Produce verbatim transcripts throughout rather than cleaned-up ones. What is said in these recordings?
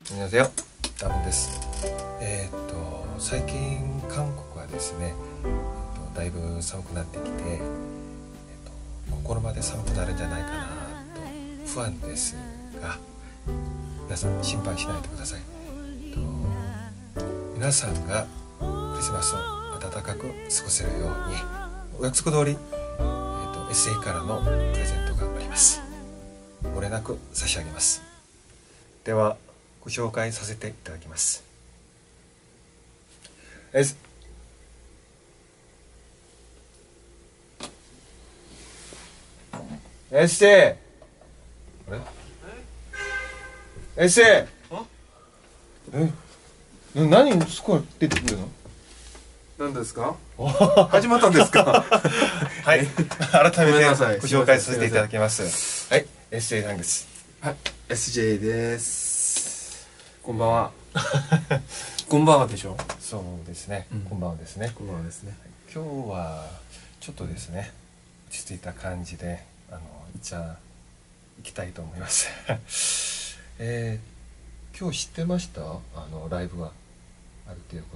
안녕하세요.ダブです。えー、っと最近韓国はですね、えー、っとだいぶ寒くなってきて、えー、っと心まで寒くなるんじゃないかなと不安ですが、皆さん心配しないでください。えー、っと皆さんがクリスマスを暖かく過ごせるようにお約束通り、えー、っと エスエー からのプレゼントがあります。漏れなく差し上げます。ではご紹介させていただきます。S S A あれ S A ええ何そこ出てくるの？ 何ですか？始まったんですか？ はい、改めてご紹介させていただきます。はい、エスエー なんです。 はい、エスジェー です。こんばんは。こんばんはでしょ。 そうですね、 うん、 こんばんはですね。 こんばんはですね。 今日はちょっとですね、落ち着いた感じであのじゃあ行きたいと思います。えー、今日知ってました？あのライブはあるということ。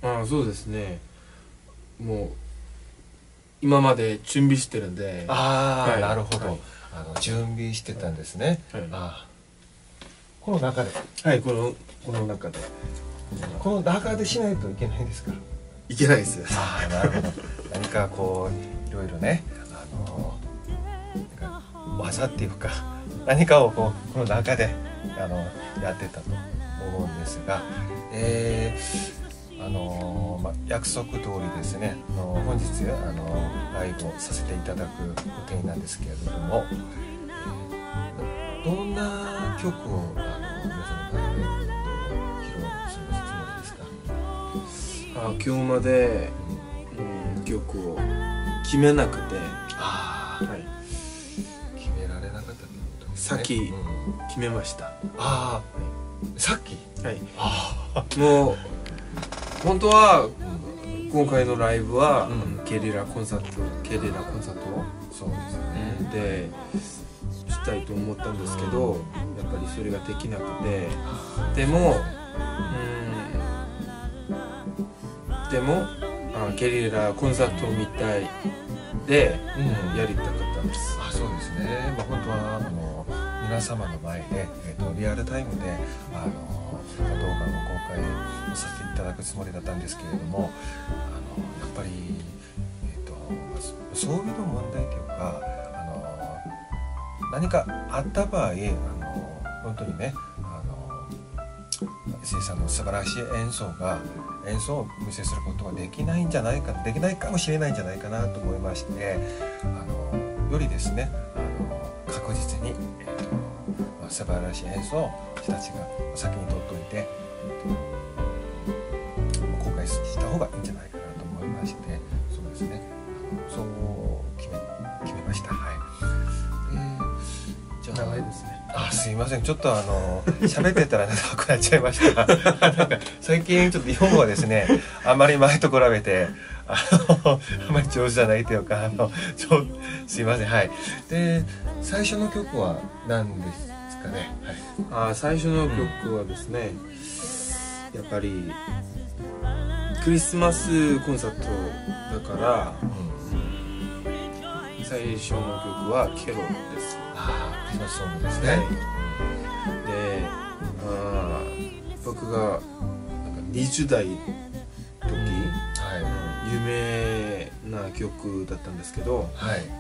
ああ、そうですね。もう今まで準備してるんで。 ああ、はい、なるほど、 はい、 あの準備してたんですね。はい、あこの中で。 はい、このこの中で。 この中でしないといけないんですか？ いけないです。 ああ、なるほど。何かこういろいろね、あの技っていうか何かをこうこの中であのやってたと思うんですが、えー、あのまあ、約束通りですね、あの本日あのライブをさせていただく予定なんですけれども、えー、どんな曲をあの皆さんの前で披露するつもりですか？ あ、今日まで、うん、曲を決めなくて、 あ、はい、決められなかったってことですね。 さっき、うん、決めました。 ああ、はい、さっき。 はい。 あもう本当は今回のライブは、うん、ゲリラコンサート、ゲリラコンサート、 そうですね。 でしたいと思ったんですけど、やっぱりそれができなくて、でも、うん、でもあゲリラコンサートみたいで、うん、やりたかったんです。 あ、そうですね。まあ本当はあの皆様の前で、えー、とリアルタイムであの動画の公開させていただくつもりだったんですけれども、あのやっぱり、えー、と装備の問題というか、あの何かあった場合、あの本当にね、あのエスエー さんの素晴らしい演奏が演奏をお見せすることができないんじゃないかできないかもしれないんじゃないかなと思いまして、あのよりですね、あの確実に、えーとまあ、素晴らしい演奏を私たちが先に取っといて、えーと、公開した方がいいんじゃないかなと思いまして、そうですね、そう決め決めました。はい。えー、じゃあ長いですね。 あ、すいません、ちょっとあの喋ってたら長くなっちゃいました。なんか最近ちょっと日本語はですね、あまり前と比べてあのあまり上手じゃないというか、あのちょすいません。はい。で、最初の曲は何ですかね？ はい、あ、最初の曲はですね、うん、やっぱりクリスマスコンサートだから、うん、最初の曲はケロです。 ああ、クリスマスソングですね。 はい、で、あ僕がなんかにじゅう代の時、うん、はい、有名な曲だったんですけど、はい、うん、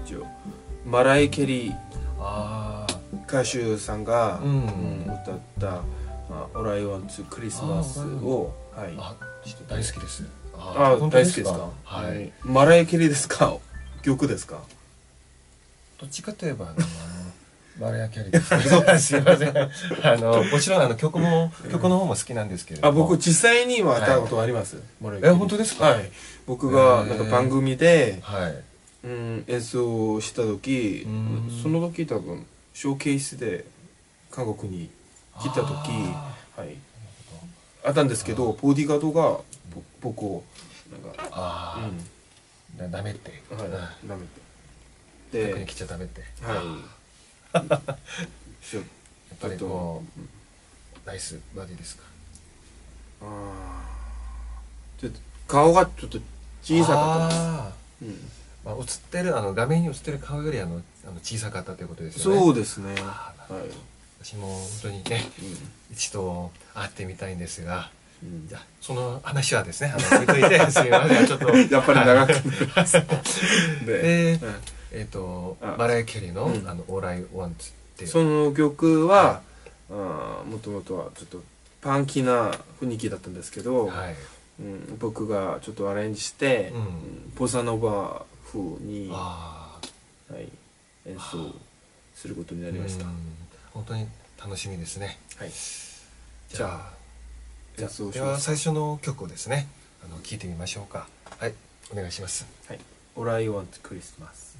一応マライ・ケリー、あ、歌手さんが、うんうん、歌った「All I Want to Christmas」を、はい、 あ、大好きです。 あ、大好きですか？はい。マライ・ケリーですか？曲ですか？ どっちかといえばあのマライア・キャリーです。すいません。あのもちろんあの曲も曲の方も好きなんですけれども。 あ、僕実際には会ったことあります。 はい、え、本当ですか？ はい。僕がなんか番組で、 はい、 うん、演奏した時、その時多分ショーケースで韓国に来た時、はい、あったんですけど、ボディーガードが僕をなんか、 ああ、うん、ダメって、 はい、ダメって。 で、逆に来ちゃダメって。 はい。 っぱりこうナイスバディですか？ ああ、ちょっと顔がちょっと小さかったです。 あ、うん、まあ、映ってるあの画面に映ってる顔よりあのあの小さかったということですよね。 そうですね。 はい。私も本当にね、うん、一度会ってみたいんですが、うん、じゃその話はですね、あの置いといてすみません、ちょっとやっぱり長くなります。 で、うん、えっ、ー、とマライア・キャリーの、うん、あの All I Want っていうその曲は、はい、もともとはちょっとパンキーな雰囲気だったんですけど、はい、うん、僕がちょっとアレンジして、うん、ボサノバ風に、はい、演奏することになりました。 本当に楽しみですね。 はい。 じゃあ、じゃあでは最初の曲をですね、あの聞いてみましょうか。はい、お願いします。 はい。All I Want Christmas。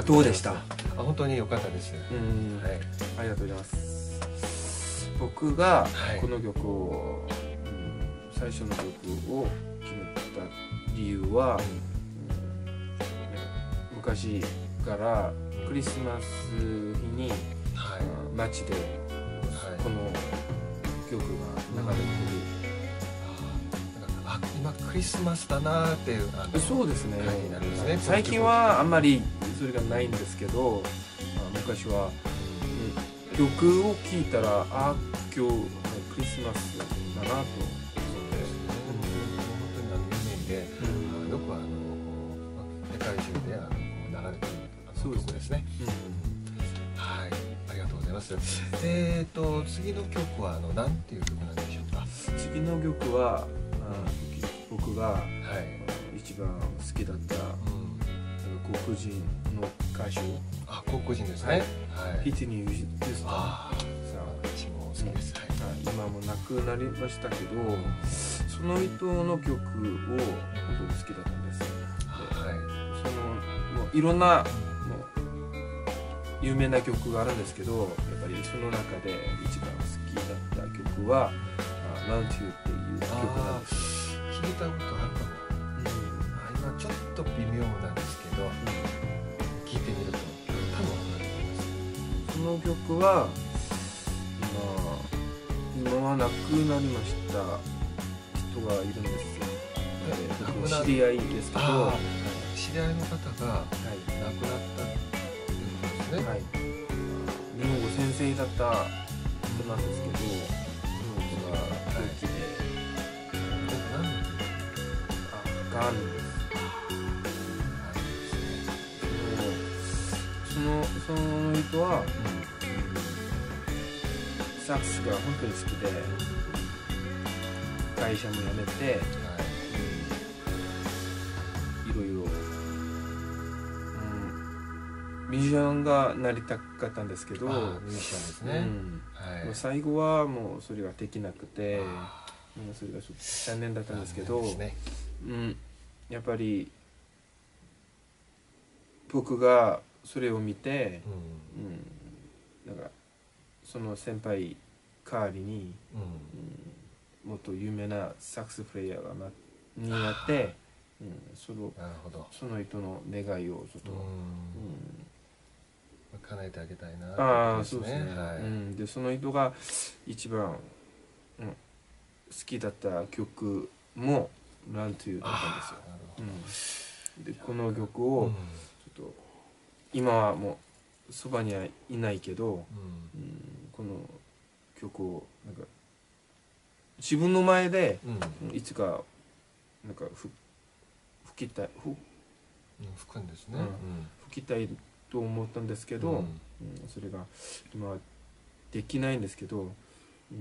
がとうございます。 どうでした？ あ、本当に良かったです。 うん、 はい、 ありがとうございます。僕がこの曲を、はい、うん、最初の曲を決めた理由は、うん、昔からクリスマス日に、はい、街でこの曲が流れてる、 うん、あ、今クリスマスだなっていうあのそうですね、 感じになるんですね。 最近はあんまりそれがないんですけど、まあ、昔は、うん、曲を聴いたらあ、今日クリスマスだなと。そうですね、 本当にあの有名で、うん、よくあの世界中であの流れている曲ですね。うん、はい、ありがとうございます。えっと次の曲はあの何ていう曲なんでしょうか。 次の曲は、うん、僕が、はい、一番好きだった、うん、黒人の歌手。 あ、黒人ですね。はい。 ヒティニー・ユーストン。 ああ、私も好きです。はい。 今も亡くなりましたけど、うん、その人の曲を本当に好きだったんです。はい。そのもういろんな、もう有名な曲があるんですけど、やっぱりその中で一番好きだった曲は「Run to」っていう曲なんです。 聞いたことあるかも。うん、今ちょっと微妙なんですけど、うん、聞いてみると多分分かると思います。 その曲は今今は亡くなりました人がいるんですよ。えー、知り合いですけど、 知り合いの方が亡くなったっていうことですね。はい、 日本語先生だった人なんですけど、その人が病気で、 何のがんです。そのその人は、うん、サックスが本当に好きで、会社も辞めて、はい、いろいろ、うん、ミュージシャンがなりたかったんですけど、ミュージシャンですね。うん、 はい、最後はもうそれができなくて、うん、それがちょっと残念だったんですけど、ね、うん、やっぱり僕がそれを見て、うんうん、なんかその先輩代わりに、うん、もっと有名なサックスプレイヤーがなになって、うん、そのなるほど、 その人の願いをちょっと、うんうん、叶えてあげたいな。 ああ、そうですね。はい、うん、でその人が一番、うん、好きだった曲も「Run to」だったんですよ。うん、でこの曲をちょっと今はもうそばにはいないけど、うんうん、この曲をなんか自分の前で、うん、いつかなんかふ吹きたいふ、うん、 吹くんですね、うん、 吹きたいと思ったんですけど、うんうん、それが今はできないんですけど、うん、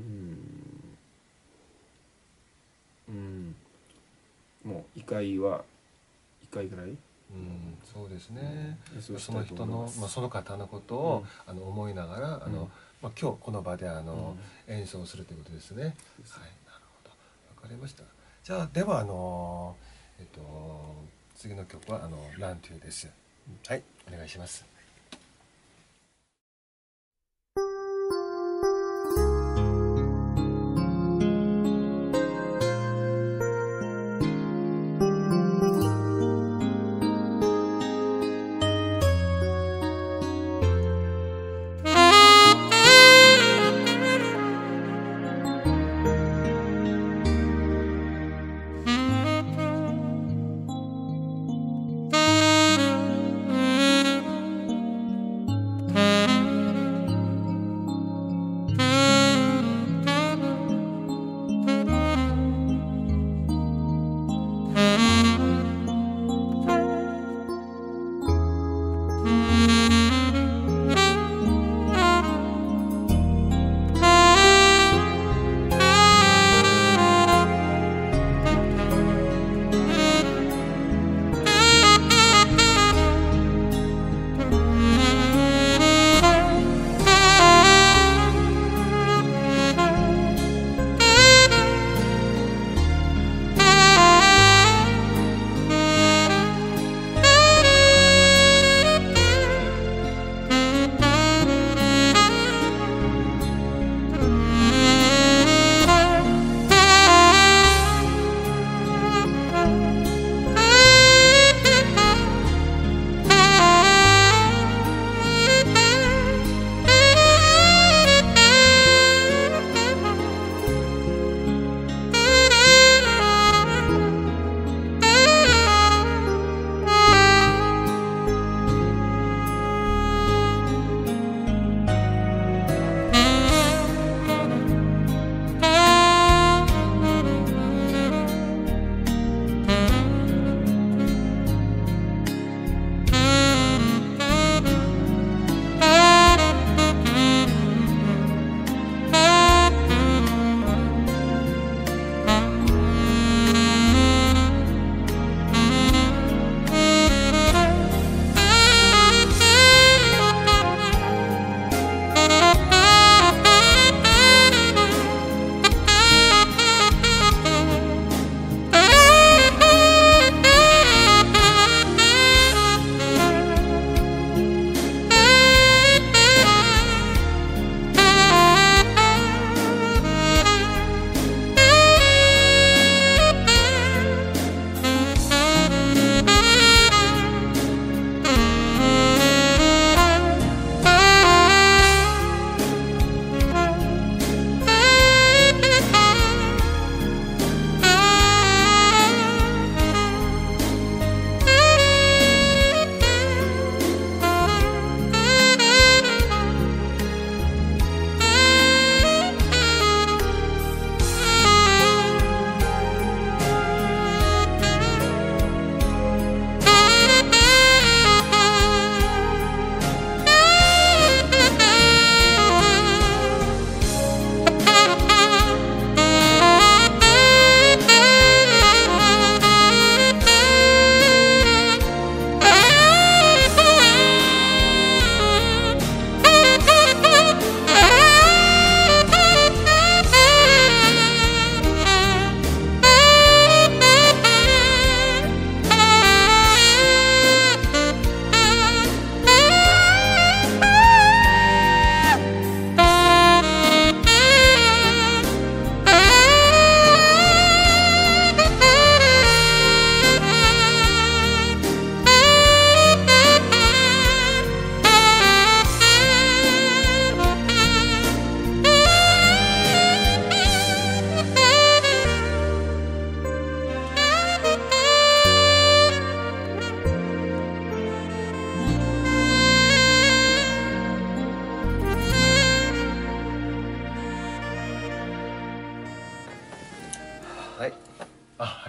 うん、もういっかいはいっかいぐらい、うん、 そうですね、うん、その人の、まあ、その方のことを、うん、あの思いながらあの、うん、まあ、今日この場であの、うん、演奏するということですね。はい、なるほど、わかりました。じゃあではあの、えっと、次の曲はあの「ラントゥ」です。はい、お願いします。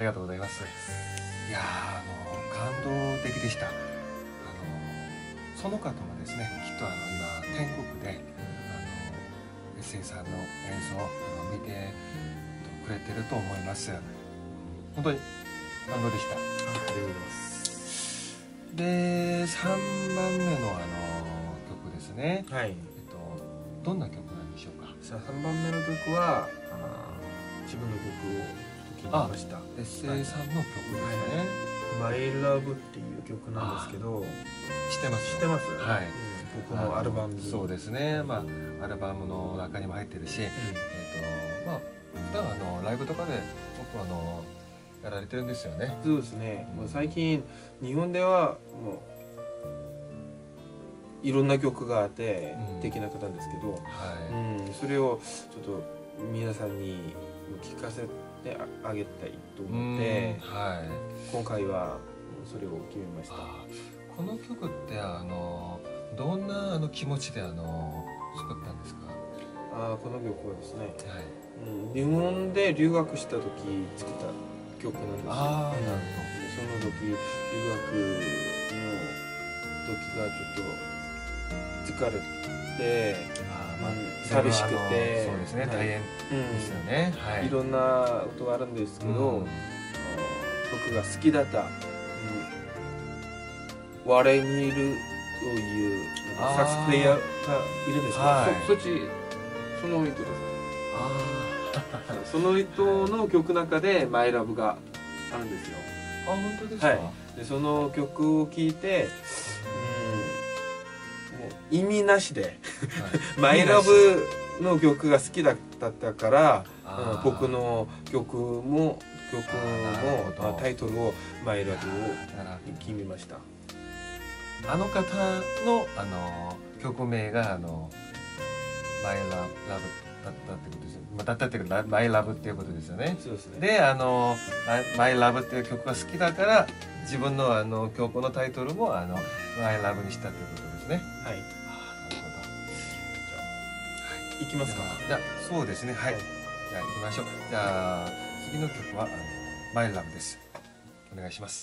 りがとうございます。いやー、あの感動的でした。あのその方もですね、きっとあの今天国で、あのエッセイさんの演奏をあの見てくれてると思います。本当に感動でした。ありがとうございます。 で、さんばんめのあの曲ですね。 はい。えっとどんな曲なんでしょうか。 さあさんばんめの曲は自分の曲を聴きました。 エッセイさんの曲ですね。 マイラブっていう曲なんですけど、 知ってます。 知ってます。 はい。 僕のアルバムに。 そうですね。まあアルバムの中にも入ってるし、えっとまあ普段あのライブとかで僕はあのやられてるんですよね。 そうですね。もう最近日本ではもういろんな曲があって的な方ですけど、はい。うん、それをちょっと皆さんに聞かせてあげたいと思って、はい、今回はそれを決めました。 この曲ってあのどんなあの気持ちであの作ったんですか？ あ、この曲はですね、はい、うん、日本で留学した時作った曲なんですよ。あ、なるほど。その時留学の時がちょっと疲れて、あ、まあ、寂しくて、 そうですね、大変ですよね。 はい、いろんなことがあるんですけど、うん、僕が好きだった、うん、我にいるというサックスプレイヤーがいるんですけど、はい、そ, そっちその人です。あその人の曲の中で「マイラブがあるんですよ。 あ、本当ですか？はい、 でその曲を聴いて、うん、もう意味なしで、はい、マイラブの曲が好きだったから、僕の曲も曲もタイトルを「マイラブ」を決めました。 あの方のあの曲名があの「マイラブ」だったってことですよ。だったっていうか「マイラブ」っていうことですよね。 そうですね。 で、あの「マイラブ」っていう曲が好きだから自分のあの曲のタイトルもあの「マイラブ」にしたっていうことですね。はい。あ、なるほど。 じゃあ、いきますか。 じゃあ、そうですね。はい。じゃあ行きましょう。じゃあ次の曲はあの「マイラブ」です。お願いします。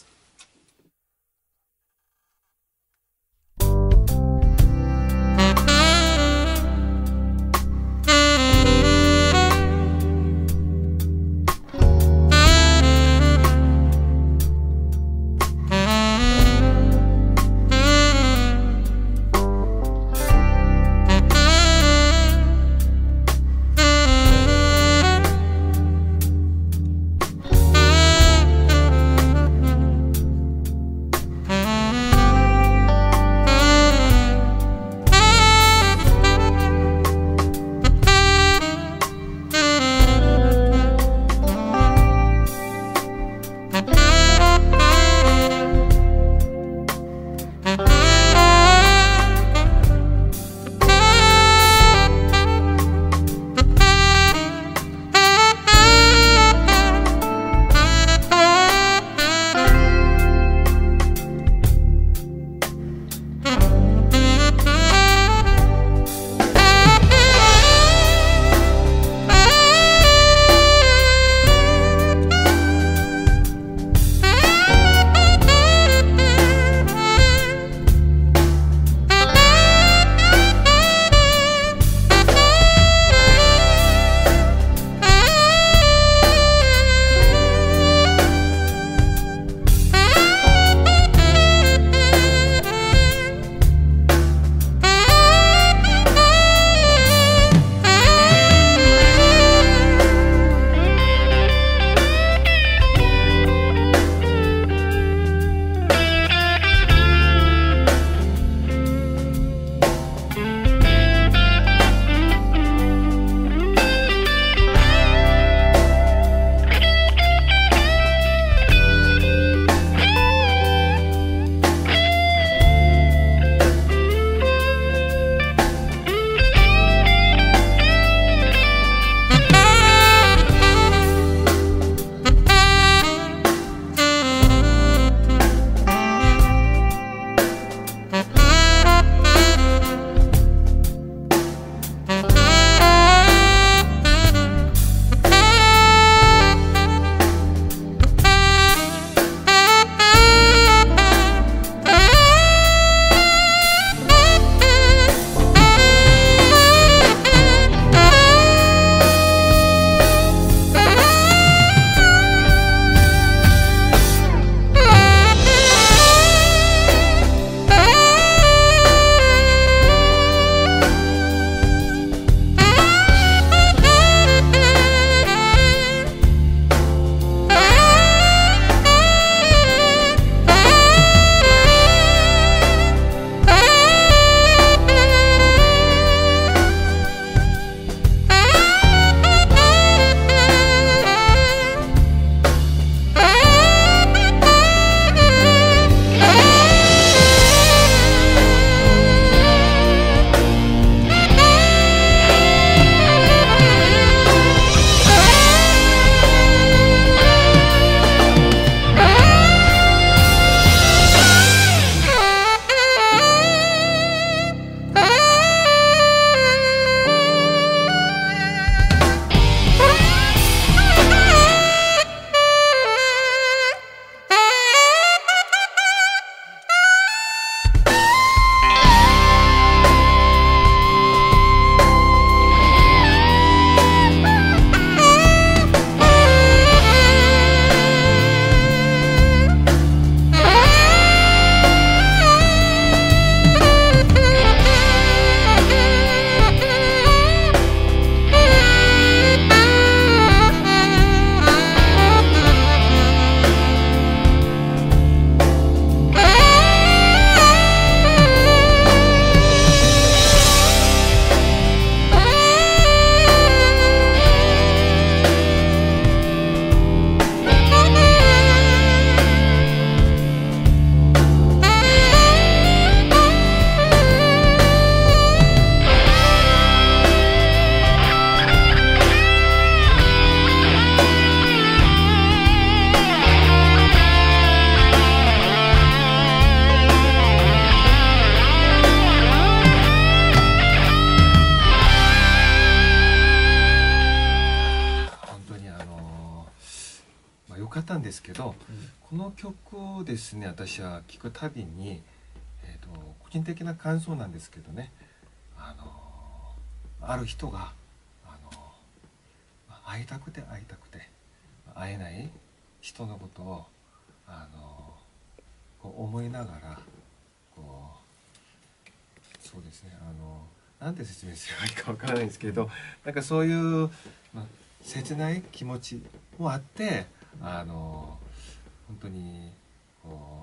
ですけど、うん、この曲をですね私は聴くたびに、えーと、個人的な感想なんですけどね、あのある人があの会いたくて会いたくて会えない人のことをあのこう思いながらこうそうですねあのなんて説明すればいいかわからないんですけど、なんかそういう、まあ、切ない気持ちもあってあの本当にこ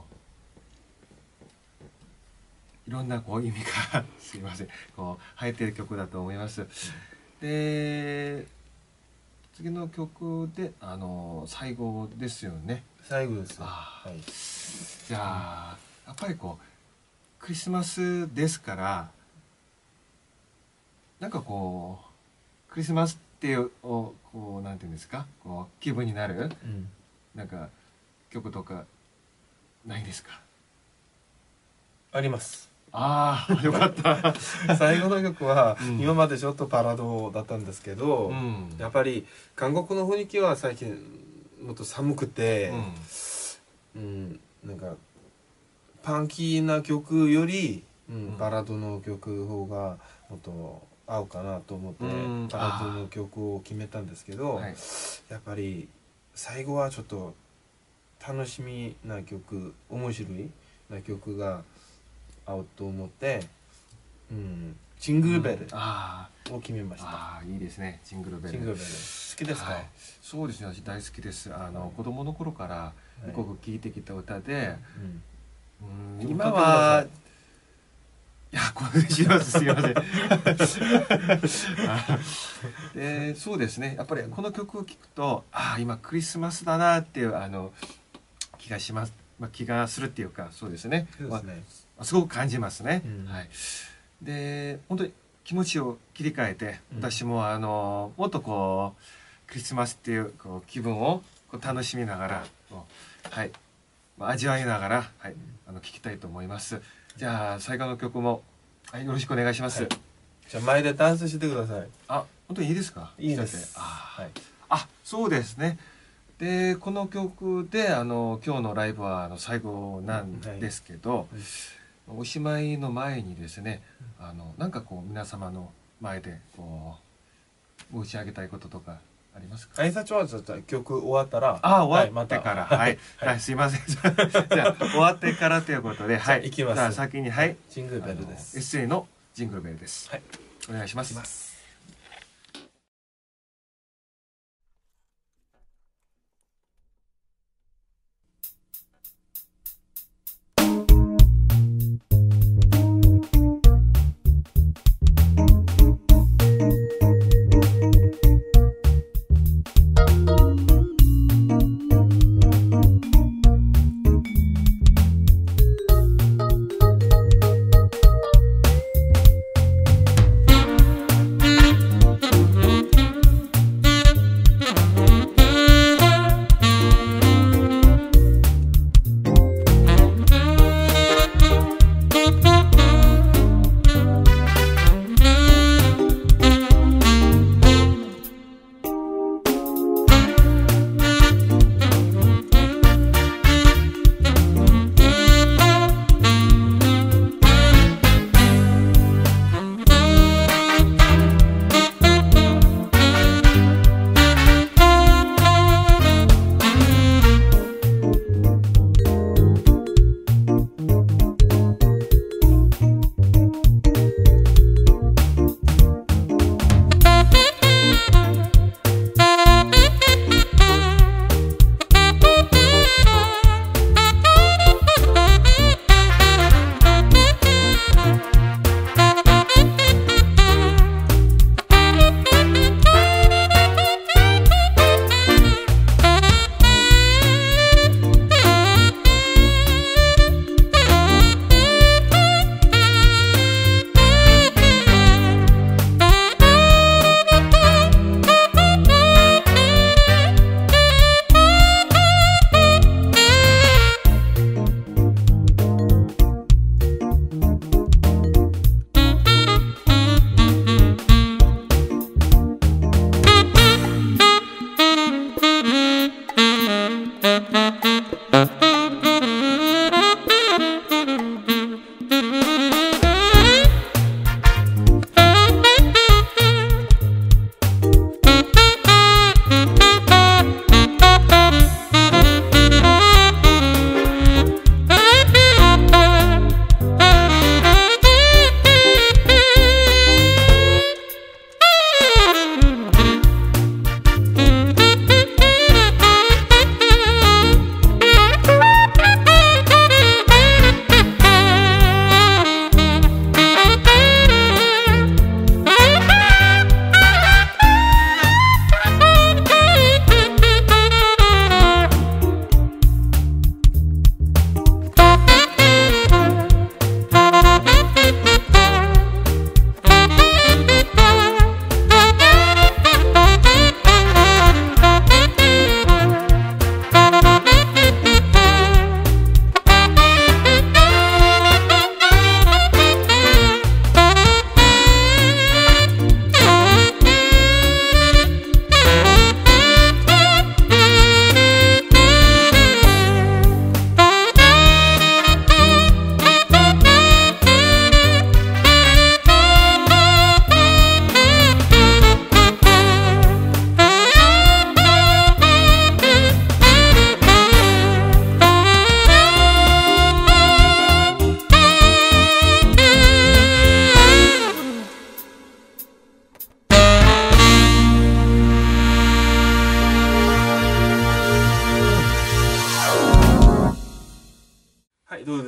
ういろんなこう意味がすいませんこう入っている曲だと思います。で次の曲であの最後ですよね。 最後です。 はい、じゃあやっぱりこうクリスマスですからなんかこうクリスマスっていうこうなんていうんですかこう気分になる、うん、なんか曲とかないですか？ あります。 ああよかった最後の曲は、うん、今までちょっとパラドだったんですけど、うん、やっぱり韓国の雰囲気は最近もっと寒くて、うん、うん、なんかパンキーな曲より、うん、バラードの曲方がもっと合うかなと思ってバラードの曲を決めたんですけど、はい、やっぱり最後はちょっと楽しみな曲面白いな曲が合うと思って、うん、ジングルベルを決めました。うん、 ああいいですねジングルベル。 ジングルベル好きですか？はい、 そうですね私大好きです。あの、はい、子供の頃からよく聴いてきた歌で、はい、うん、今はいやこれしますすいませんでそうですねやっぱりこの曲を聴くとああ今クリスマスだなっていうあの気がします、まあ、気がするっていうかそうですね、そうですね、まあ、すごく感じますね、うん、はい、で本当に気持ちを切り替えて、うん、私もあのもっとこうクリスマスっていうこう気分をこう楽しみながらはい、まあ、味わいながら、はい、あの聴きたいと思います。じゃあ最後の曲も、はい、よろしくお願いします。はい、 じゃあ前でダンスしてください。 あ、本当にいいですか？ いいです。 あ、はい、あ、そうですね。でこの曲であの今日のライブはあの最後なんですけど、はい、おしまいの前にですね、あのなんかこう皆様の前でこう申し上げたいこととかありますか？ 挨拶はちょっと曲終わったら、 あ、終わってからはい、はい、すいませんじゃあ終わってからということで、はい、 行きます。 じゃあ先にはい、 ジングルベルです。 エッセイのジングルベルです。 はい、 お願いします。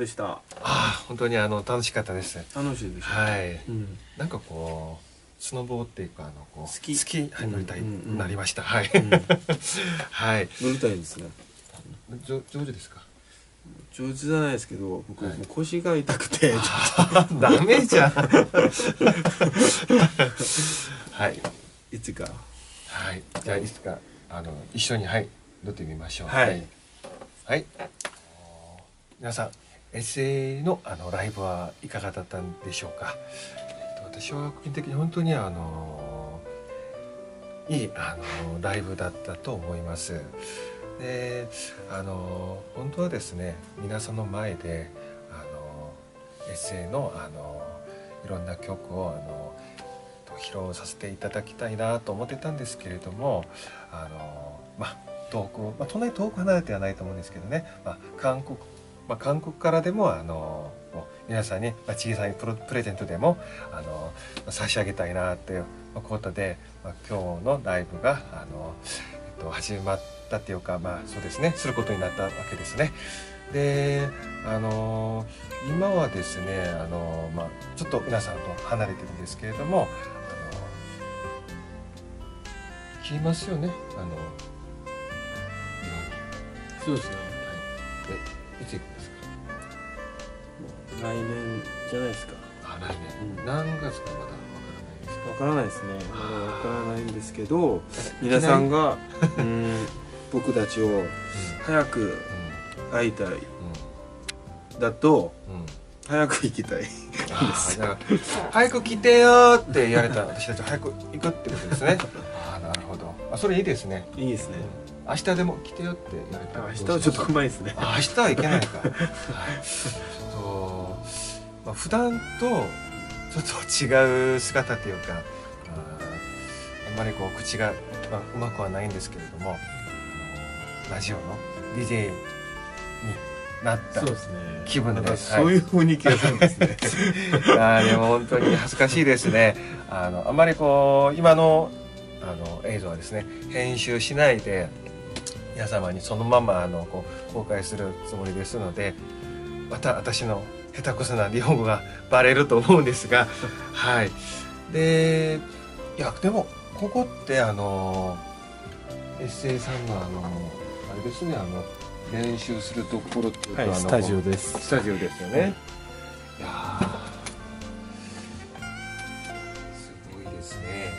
した。ああ、本当にあの楽しかったです。 楽しいでしょ。 はい、 うん、 なんかこうスノボーっていうかあのこう好き好き、はい、乗りたい、 うんうんうん、 なりました。はい、 うん、 はい、 乗りたいですね。 上上手ですか？ 上手じゃないですけど、僕、 はい、 もう腰が痛くてダメじゃんはい、 いつか、 はい、じゃあいつかあの一緒に、はい、乗ってみましょう。 はい、 はいはい、皆さんエスエー のあのライブはいかがだったんでしょうか？私は個人的に本当にあのいいあのライブだったと思います。で、あの本当はですね、皆さんの前であの エスエー のあのいろんな曲をあの披露させていただきたいなと思ってたんですけれども、あのまあ遠く、まあ、そんなに遠く離れてはないと思うんですけどね、まあ、韓国、まあ、韓国からでもあの皆さんに、まあ、小さいプレゼントでもあの差し上げたいなということで、まあ、今日のライブがあの、えっと、始まったっていうか、まあそうですね、することになったわけですね。で、あの今はですね、あの、まあ、ちょっと皆さんと離れてるんですけれども、あの聞きますよね、あのそうですね。はい、 え、いつ行くんですか？来年じゃないですか。 あ、来年、うん、何月かまだわからないですね。まだわからないんですけど、皆さんがうん僕たちを早く会いたい、うん、だと、うん、早く行きたいです。 だから早く来てよって言われたら私たち早く行くってことですね。ああ、なるほど。あ、それいいですね。 いいですね。 うん、明日でも来てよって言われたら、 明日はちょっとうまいですね。 あ、明日はいけないか。はい、そう、まあ、普段とちょっと違う姿っていうか、あ, あんまりこう口が、まあ、うまくはないんですけれども、あのラジオの ディージェー になった気分で、 そうですね、そういう風に気がするんですね。 あ、でも本当に恥ずかしいですね。あのあんまりこう今のあの映像はですね、編集しないで皆様にそのままあのこう公開するつもりですので、また私の下手くそな日本語がバレると思うんですが、はい。で、いやでもここってあのエスエー さんのあのあれですね、あの練習するところっていうと、はい、 スタジオです。 スタジオですよね。はい、いやすごいですね。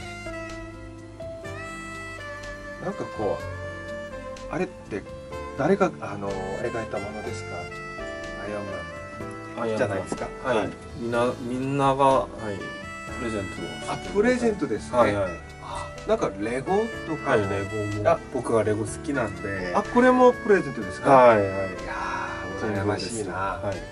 なんかこうあれって誰があの描いたものですか？アイアンマンじゃないですか。 はい、はい、みんなみんなが、はい、プレゼントを。 あ、プレゼントですね。はいはい。なんかレゴとか、 はい、レゴも。あ、僕はレゴ好きなんで。 あ、これもプレゼントですか？ はいはい。いやー、羨ましいな。はいはい。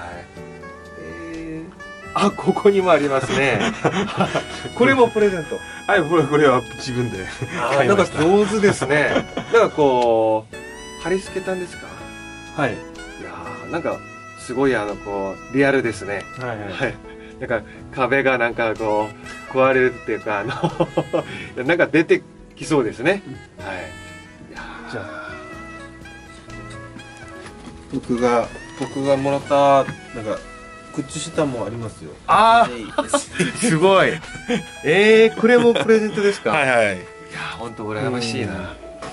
えー、あ、ここにもありますね。これもプレゼント。 はい、これこれは自分で買いました。 なんか上手ですね。なんかこう貼り付けたんですか？ はい。いやー、なんかすごいあのこうリアルですね。 はいはい。はい、 なんか壁がなんかこう壊れるっていうか、あのなんか出てきそうですね。うん、はい。いやじゃあ僕が僕がもらったなんか靴下もありますよ。 ああ、すごい。えー、これもプレゼントですか？ はいはい。いや本当羨ましいな。い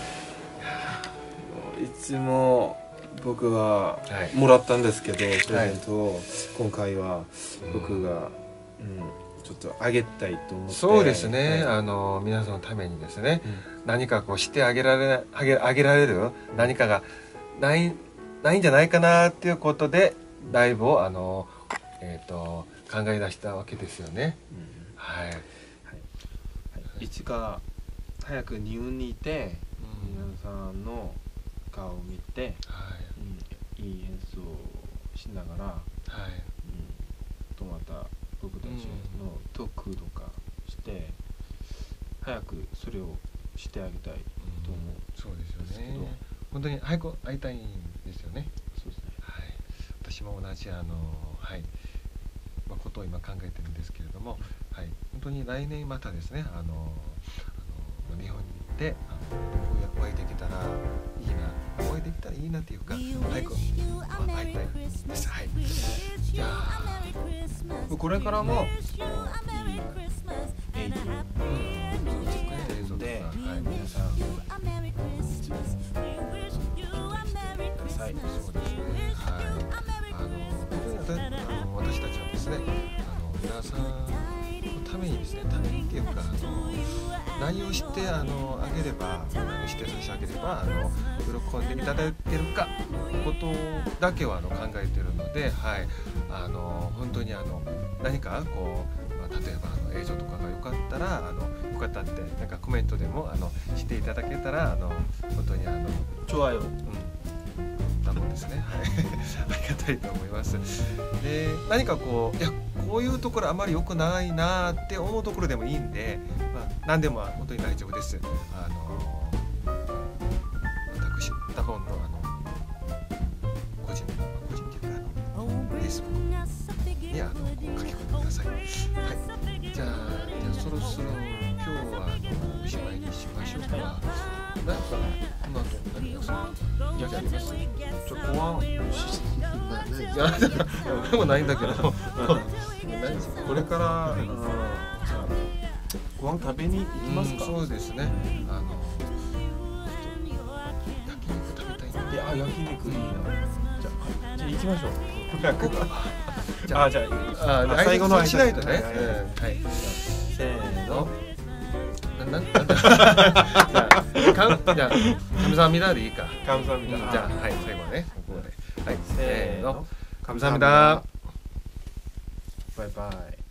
つも僕はもらったんですけど、はい、プレゼントを今回は僕が、うん、ちょっとあげたいと思って。 そうですね、はい、あの皆さんのためにですね、うん、何かこうしてあげられあげあげられる何かがないないんじゃないかなっていうことでライブをあの、えー、と考え出したわけですよね。うん、はい、はいはい、いつか早く日本にいて、うん、皆さんの顔を見て、はい、うん、いい演奏しながら、はい、うん、とまた僕たちのトークとかして、うん、早くそれをしてあげたいと思う、 うん、そうですよね。本当に早く会いたいんですよね。 そうですね。 はい、私も同じあの、はい、まあ、ことを今考えてるんですけれども、はい、本当に来年またですね、あのあの日本にでお会いできたらいいな、お会いできたらいいなっていうか早く会いたいです。はい。いやこれからもいい映像、 映像で、はい、 皆さんください。 そうですね。はい。あのあの私たちはですね、あの皆さんのためにですね、ためにっていうか、あの何をしてあのあげれば、何をして差し上げればあの喜んでいただけるかことだけはあの考えているので、はい。あの本当にあの何かこう、まあ、例えばあの映像とかが良かったらあのよかったってなんかコメントでもあのしていただけたらあの本当にあのチョアよ。 だもんですね。はい。ありがたいと思います。で、何かこういやこういうところあまり良くないなって思うところでもいいんで、まあ、何でも本当に大丈夫です。あの私ダフォンのあの個人個人っていうかあのフェイスブックにあのこう書き込んでください。はい。じゃあじゃあそろそろ今日はあのおしまいにしましょうか。なんかこの後何かそうやります。 ちょご飯いやでもないんだけどこれからご飯食べに行きますか。 うん、そうですね。あの焼肉食べたいんで。 いや焼肉いいな。じゃあじゃあ行きましょう。 じゃあじゃああ最後の挨拶しないとね。 はい。 せーの。 ななんだ。じゃあかじゃあカムサハミダでいいか。 カムサハミダ。 じゃあはい最後ねここで。はい。 せーの。 カムサハミダ。 バイバイ。